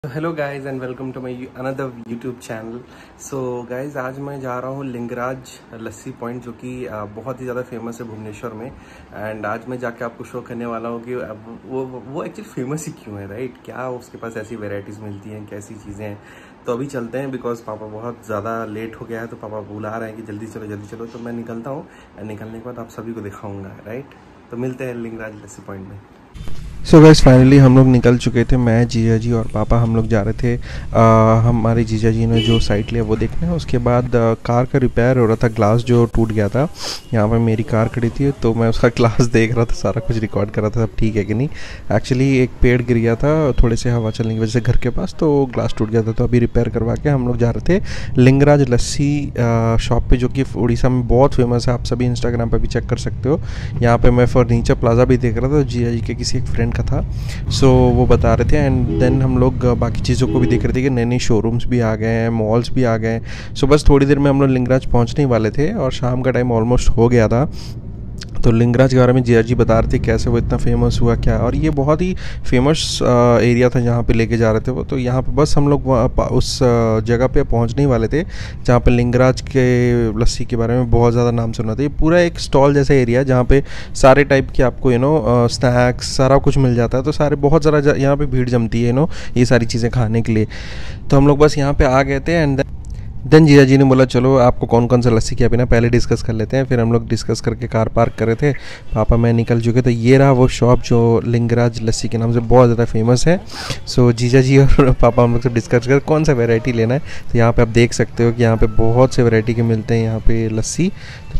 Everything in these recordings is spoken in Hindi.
Hello guys and welcome to my another YouTube channel. So guys, आज मैं जा रहा हूँ लिंगराज लस्सी पॉइंट, जो कि बहुत ही ज़्यादा फेमस है भुवनेश्वर में। एंड आज मैं जाके आपको शो करने वाला हूँ कि वो एक्चुअली फेमस ही क्यों है, राइट? क्या उसके पास ऐसी वेराइटीज़ मिलती हैं, कैसी चीज़ें हैं। तो अभी चलते हैं, बिकॉज पापा बहुत ज़्यादा लेट हो गया है, तो पापा बुला रहे हैं कि जल्दी चलो। तो मैं निकलता हूँ एंड निकलने के बाद आप सभी को दिखाऊँगा, राइट? तो मिलते हैं लिंगराज लस्सी पॉइंट में। सो गाइस, फाइनली हम लोग निकल चुके थे। मैं, जीजा जी और पापा हम लोग जा रहे थे हमारे जीजा जी ने जो साइट लिया वो देखना है। उसके बाद कार का रिपेयर हो रहा था, ग्लास जो टूट गया था। यहाँ पे मेरी कार खड़ी थी तो मैं उसका ग्लास देख रहा था, सारा कुछ रिकॉर्ड कर रहा था, सब ठीक है कि नहीं। एक्चुअली एक पेड़ गिर गया था थोड़े से हवा चलने की वजह से घर के पास, तो ग्लास टूट गया था। तो अभी रिपेयर करवा के हम लोग जा रहे थे लिंगराज लस्सी शॉप पे, जो कि उड़ीसा में बहुत फेमस है। आप सभी इंस्टाग्राम पर भी चेक कर सकते हो। यहाँ पर मैं फर्नीचर प्लाजा भी देख रहा था, जीजा जी के किसी एक फ्रेंड का था। सो वो बता रहे थे एंड देन हम लोग बाकी चीज़ों को भी देख रहे थे कि नए नए शोरूम्स भी आ गए हैं, मॉल्स भी आ गए हैं। सो बस थोड़ी देर में हम लोग लिंगराज पहुंचने वाले थे और शाम का टाइम ऑलमोस्ट हो गया था। तो लिंगराज के बारे में जीजा जी बता रहे थे कैसे वो इतना फेमस हुआ क्या, और ये बहुत ही फेमस एरिया था जहाँ पे लेके जा रहे थे वो। तो यहाँ पे बस हम लोग उस जगह पे पहुँचने वाले थे जहाँ पे लिंगराज के लस्सी के बारे में बहुत ज़्यादा नाम सुना था। ये पूरा एक स्टॉल जैसा एरिया जहाँ पे सारे टाइप के आपको स्नैक्स सारा कुछ मिल जाता है। तो सारे बहुत ज़्यादा यहाँ पे भीड़ जमती है ये सारी चीज़ें खाने के लिए। तो हम लोग बस यहाँ पे आ गए थे एंड देन जीजा जी ने बोला चलो आपको कौन कौन सा लस्सी क्या पीना पहले डिस्कस कर लेते हैं। फिर हम लोग डिस्कस करके कार पार्क कर रहे थे, पापा मैं निकल चुके। तो ये रहा वो शॉप जो लिंगराज लस्सी के नाम से बहुत ज़्यादा फेमस है। सो जीजा जी और पापा हम लोग से डिस्कस कर कौन सा वैरायटी लेना है। तो यहाँ पे आप देख सकते हो कि यहाँ पे बहुत से वैरायटी के मिलते हैं यहाँ पे लस्सी।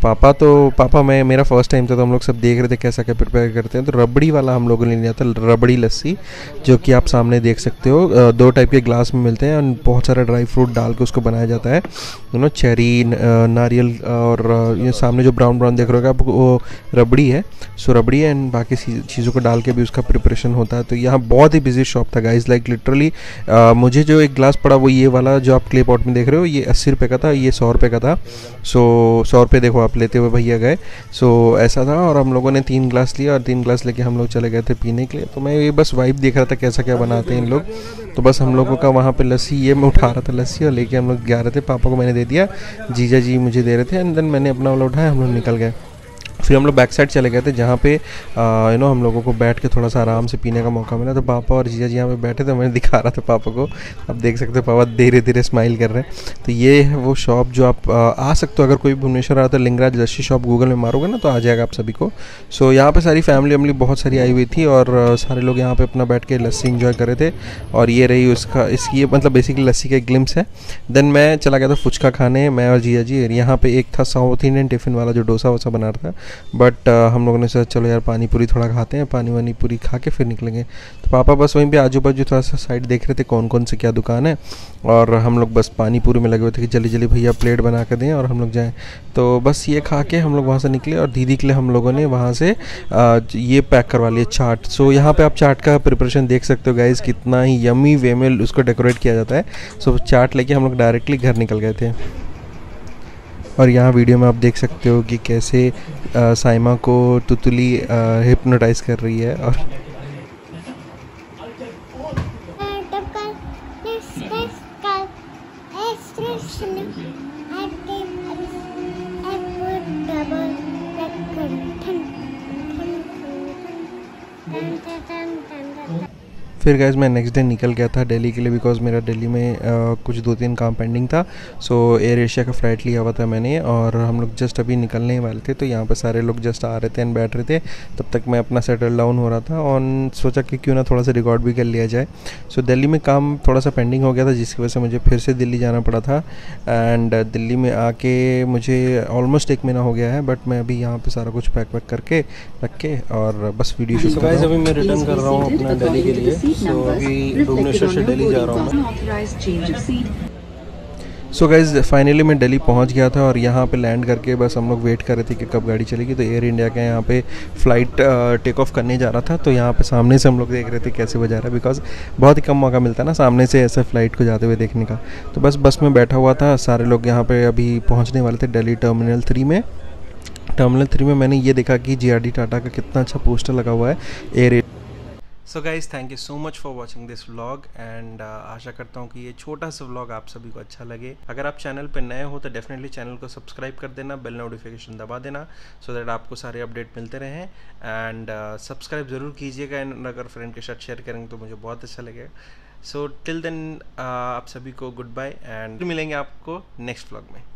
तो पापा मैं मेरा फर्स्ट टाइम था, तो हम लोग सब देख रहे थे कैसा क्या प्रिपेयर करते हैं। तो रबड़ी वाला हम लोगों ने लिया था, रबड़ी लस्सी, जो कि आप सामने देख सकते हो। दो टाइप के ग्लास में मिलते हैं और बहुत सारा ड्राई फ्रूट डाल के उसको बनाया जाता है। चेरी, नारियल और ये सामने जो ब्राउन देख रहे हो आप, वो रबड़ी है। सो रबड़ी है एंड बाकी चीज़ों को डाल के भी उसका प्रिपरेशन होता है। तो यहाँ बहुत ही बिजी शॉप था गाइज, लाइक लिटरली मुझे जो एक ग्लास पड़ा वो ये वाला जो आप क्ले पॉट में देख रहे हो, ये 80 रुपये का था, ये 100 रुपये का था। सो 100 रुपये देखो आप लेते हुए भैया गए। सो ऐसा था और हम लोगों ने 3 ग्लास लिया और 3 ग्लास लेके हम लोग चले गए थे पीने के लिए। तो मैं ये बस वाइब देख रहा था कैसा क्या बनाते हैं इन लोग। तो बस हम लोगों का वहाँ पे लस्सी, ये मैं उठा रहा था लस्सी और लेके हम लोग जा रहे थे। पापा को मैंने दे दिया, जीजा जी मुझे दे रहे थे एंड देन मैंने अपना वाला उठाया, हम लोग निकल गए। फिर हम लोग बैक साइड चले गए थे जहाँ पे हम लोगों को बैठ के थोड़ा सा आराम से पीने का मौका मिला। तो पापा और जीजा जी यहाँ पे बैठे थे, मैंने दिखा रहा था पापा को। आप देख सकते हो पापा धीरे धीरे स्माइल कर रहे हैं। तो ये है वो शॉप जो आप आ सकते हो, अगर कोई भुवनेश्वर आता है लिंगराज लस्सी शॉप गूगल में मारोगे ना तो आ जाएगा आप सभी को। सो यहाँ पे सारी फैमिली बहुत सारी आई हुई थी और सारे लोग यहाँ पे अपना बैठ के लस्सी इंजॉय कर रहे थे। और ये रही इसकी मतलब बेसिकली लस्सी का एक ग्लिम्स है। देन मैं चला गया था फुचका खाने, मैं और जीजा जी। यहाँ पे एक था साउथ इंडियन टिफ़िन वाला जो डोसा वोसा बना रहा था, बट हम लोगों ने सोचा चलो यार पानी पूरी थोड़ा खाते हैं, पानी वानी पूरी खा के फिर निकलेंगे। तो पापा बस वहीं पे आजू बाजू थोड़ा सा साइड देख रहे थे कौन कौन से क्या दुकान है, और हम लोग बस पानी पूरी में लगे हुए थे कि जल्दी जल्दी भैया प्लेट बना के दें और हम लोग जाएं। तो बस ये खा के हम लोग वहाँ से निकले और दीदी के लिए हम लोगों ने वहाँ से ये पैक करवा लिया चाट। सो यहाँ पे आप चाट का प्रिपरेशन देख सकते हो गाइज, कितना ही यमी वे में उसको डेकोरेट किया जाता है। सो चाट लेके हम लोग डायरेक्टली घर निकल गए थे। और यहाँ वीडियो में आप देख सकते हो कि कैसे साइमा को तुतली हिप्नोटाइज कर रही है। और फिर गाइज मैं नेक्स्ट डे निकल गया था दिल्ली के लिए, बिकॉज मेरा दिल्ली में कुछ 2-3 काम पेंडिंग था। सो एयर एशिया का फ़्लाइट लिया हुआ था मैंने और हम लोग जस्ट अभी निकलने वाले थे। तो यहाँ पे सारे लोग जस्ट आ रहे थे एंड बैठ रहे थे, तब तक मैं अपना सेटल डाउन हो रहा था और सोचा कि क्यों ना थोड़ा सा रिकॉर्ड भी कर लिया जाए। सो दिल्ली में काम थोड़ा सा पेंडिंग हो गया था, जिसकी वजह से मुझे फिर से दिल्ली जाना पड़ा था। एंड दिल्ली में आके मुझे ऑलमोस्ट 1 महीना हो गया है, बट मैं अभी यहाँ पर सारा कुछ पैक करके रख के और बस वीडियो शूट कर रहा हूँ। अभी मैं रिटर्न कर रहा हूँ अपना दिल्ली के लिए। सो अभी भुवनेश्वर से दिल्ली जा रहा हूँ मैं। सो गाइज फाइनली मैं दिल्ली पहुँच गया था और यहाँ पे लैंड करके बस हम लोग वेट कर रहे थे कि कब गाड़ी चलेगी। तो एयर इंडिया का यहाँ पे फ़्लाइट टेक ऑफ करने जा रहा था। तो यहाँ पे सामने से हम लोग देख रहे थे कैसे वो जा रहा है, बिकॉज बहुत ही कम मौका मिलता है ना सामने से ऐसे फ़्लाइट को जाते हुए देखने का। तो बस में बैठा हुआ था, सारे लोग यहाँ पर अभी पहुँचने वाले थे दिल्ली टर्मिनल 3 में। टर्मिनल 3 में मैंने ये देखा कि GRD टाटा का कितना अच्छा पोस्टर लगा हुआ है air so guys thank you so much for watching this vlog and आशा करता हूँ कि ये छोटा सा व्लॉग आप सभी को अच्छा लगे। अगर आप चैनल पर नए हो तो डेफिनेटली चैनल को सब्सक्राइब कर देना, बेल नोटिफिकेशन दबा देना सो दैट आपको सारे अपडेट मिलते रहें। एंड सब्सक्राइब ज़रूर कीजिएगा एंड अगर फ्रेंड के साथ शेयर करेंगे तो मुझे बहुत अच्छा लगेगा। सो टिल देन आप सभी को गुड बाय एंड मिलेंगे आपको नेक्स्ट व्लॉग में।